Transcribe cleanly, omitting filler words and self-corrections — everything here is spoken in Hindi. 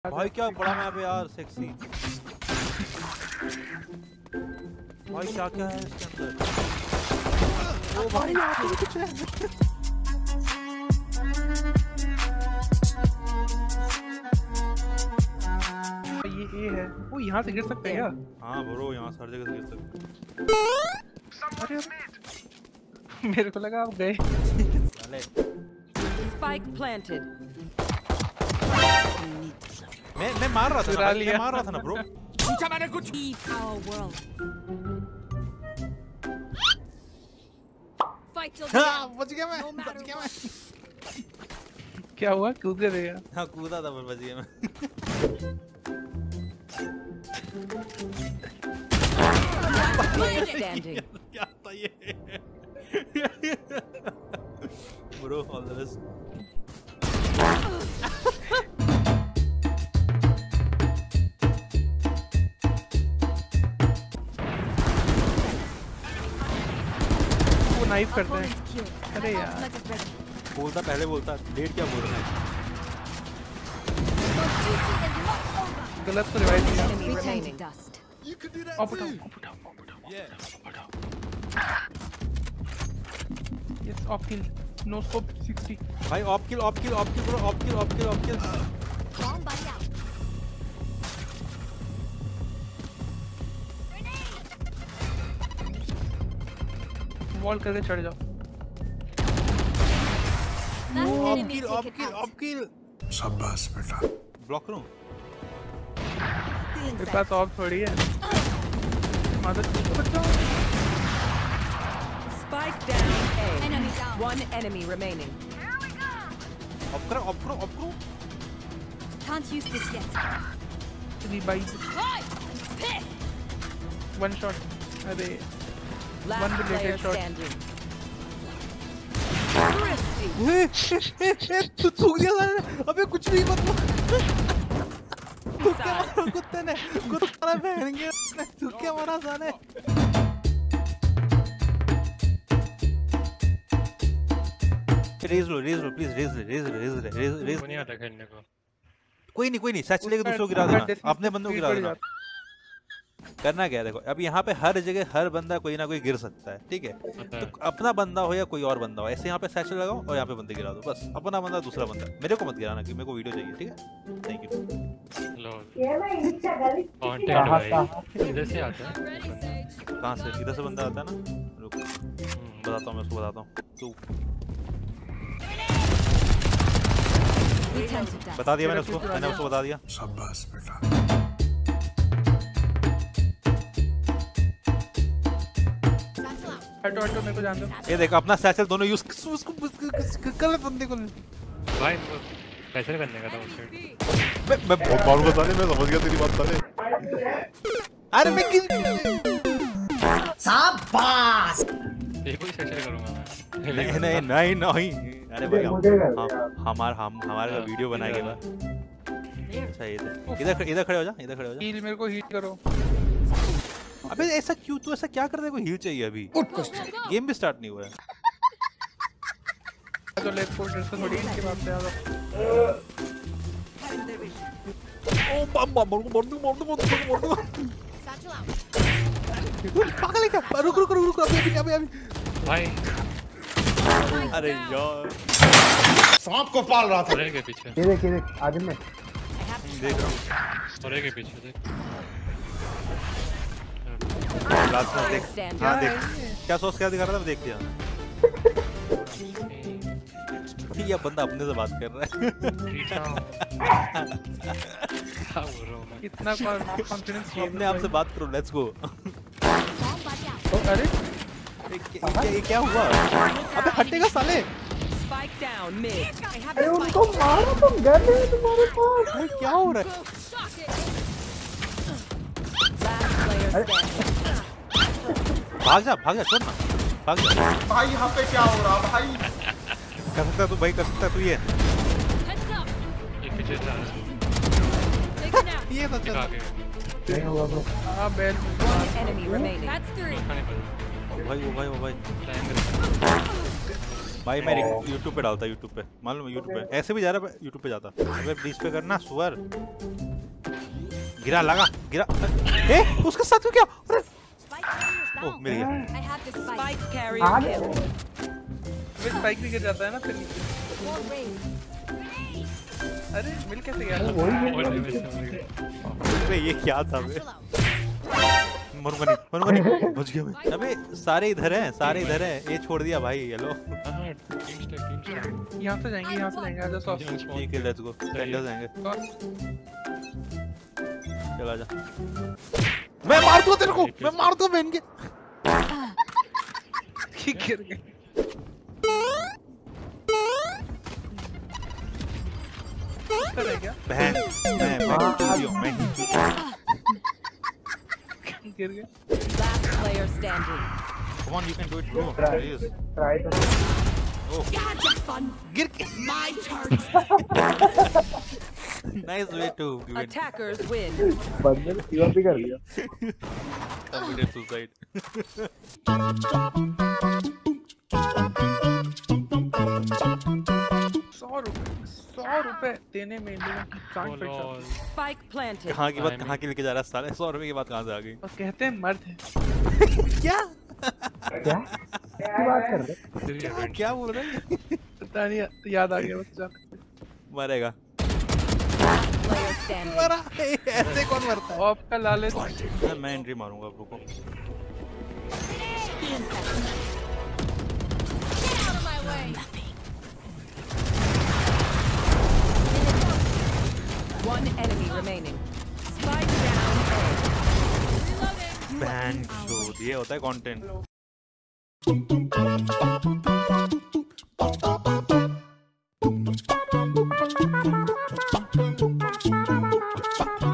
भाई क्या पड़ा मैं पे यार सेक्सी भाई क्या क्या है इसके अंदर। ओ भाई यहाँ पे कुछ है। ये है वो यहाँ से गिर सकते हैं क्या? हाँ ब्रो यहाँ हर जगह से गिर सकते हैं। मेरे को लगा आप गए। Spike planted. मैं मार रहा था ना, मैं मार रहा था ना ब्रो। पूछा मैंने कुछ। हाँ बच गया मैं, बच गया मैं। क्या हुआ? कूद गया? हाँ कूदा था पर बच गया मैं। क्या था ये? Bro all the best. Knife करते हैं। अरे यार बोलता पहले बोलता डेट क्या बोल रहा है। गलत तो रिवाइव किया। Up down yes off kill no scope 60 भाई off kill bro off kill wall करके चढ़ जाओ। ऑफ किल शाबाश बेटा। ब्लॉक करूं? मेरे पास ऑफ थोड़ी है। मदद बचाओ। Spike down A. One enemy remaining. Off करो। Can't use this yet. Revive. One shot. अरे Last player standing. तू थूक दिया साले। अबे कुछ नहीं मतलब। तू क्या मारा कुत्ते ने? कुत्ता बहन गया। तू क्या मारा साले? रेज लो प्लीज रेज। नहीं आता खेलने को। कोई नहीं सच लेके दूसरों को गिरा देना, अपने बंदों को गिरा देना। करना क्या है देखो, अब यहाँ पे हर जगह हर बंदा कोई ना कोई गिर सकता है, ठीक है? तो अपना बंदा हो या कोई और बंदा हो, ऐसे यहाँ पे सैचल लगाओ और यहाँ पे बंदे गिरा दो, बस। अपना बंदा दूसरा बंदा, मेरे को मत गिराना कि मेरे को वीडियो चाहिए, ठीक है? Thank you. इधर से आता है? कहाँ से? इधर से बंदा आता है ना? रुक बताता हूँ, मैं उसको बताता हूँ। तू बता दिया मैंने उसको बता दिया। शाबाश बेटा। हटो मेरे को जान दो। ये देखो अपना सैचल दोनों यूज उसको गलत बंदे को भाई कैसे करने का था उससे। मैं बहुत मारूंगा साले, मैं समझ गया तेरी बात साले। अरे मैं शाबाश। ये कोई सैचल करूंगा मैं। नहीं। अरे भाई हमारा वीडियो बनाएंगे ना। अच्छा इधर खड़े हो जा। हील मेरे को हील करो। अबे ऐसा क्यों? तू ऐसा क्या कर रहा है? कोई हील चाहिए अभी? गेम भी स्टार्ट नहीं हुआ है। तो लेट्स गो से थोड़ी इनके बात पे आ जाओ। ओ बम मार दो। पागल है क्या? रुक अभी। भाई अरे यार सांप को पाल रहा था। के पीछे ये देख आदमी में देख रहा हूं। और के पीछे देख। लास्ट में देख। हाँ देख क्या सोच क्या दिखा रहा था, देख लिया। ये बंदा अपने से बात कर रहा है। इतना कॉन्फिडेंस अपने आप से बात करो। Let's go. अरे ये क्या हुआ? अबे हटेगा साले। Spike down mid. अरे उनको मारो, तुम गन है तुम्हारे पास। भाई क्या हो रहा है? Last player standing. भाग जा छोड़ ना, भाग जा। भाई यहाँ पे क्या हो रहा भाई? कर सकता तू भाई, कर सकता तू। ये एक पीछे जा। ये तो चल नहीं होगा ब्रो। हां बेल। One enemy remaining. That's 3. ओ भाई भाई मैं YouTube पे डालता, YouTube पे मालूम है, YouTube पे ऐसे भी जा रहा है, YouTube पे जाता। अबे प्लीज पे करना सुअर। गिरा लगा गिरा। उसके साथ में क्या? अरे ओह मिल गया। I have the spike carrier kill. फिर स्पाइक भी गिर जाता है ना फिर। अरे मिल कैसे गया? अबे ये क्या था बे? मरूंगा नहीं बच गया मैं। अबे सारे इधर हैं, सारे इधर हैं। ये छोड़ दिया भाई। हेलो यहाँ से जाएंगे आजा सॉस। ठीक है लेट्स गो। टेंडर जाएंगे। चला जा। मैं मार दूँ तेरे को, मैं मार दूँ बहन के। गिर गए। क्या बहन मैं गिर गए। Last player standing. Come on, you can do it, bro. Please. Try to. Oh. गिर के. My turn. Nice way to give it. Attackers win. बंदे ने सीधा भी कर दिया। Committed suicide. ₹100 देने में Spike planted. कहाँ की बात कहाँ की लेके जा रहा है साले? 100 रुपए की बात कहाँ से आ गई? और कहते हैं मर्द है। क्या? क्या? क्या बात कर रहे? क्या बोल रहे हैं? पता नहीं याद आ गया बस जान। मरेगा। Player standing. मरा। ऐसे कौन मरता है? आपका लालच। मैं एंट्री मारूंगा अब रुको। One enemy remaining. Spike down A. बैंड शो ये होता है कंटेंट।